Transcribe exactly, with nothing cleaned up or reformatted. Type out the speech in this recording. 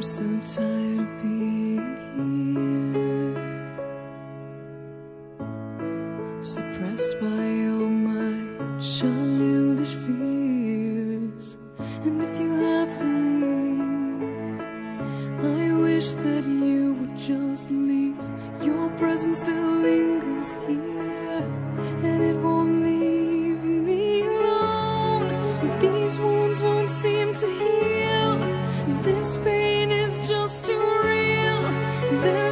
I'm so tired of being here, suppressed by all my childish fears. And if you have to leave, I wish that you would just leave. Your presence still lingers here, and it won't leave me alone. These wounds won't seem to heal. This pain is just too real. There's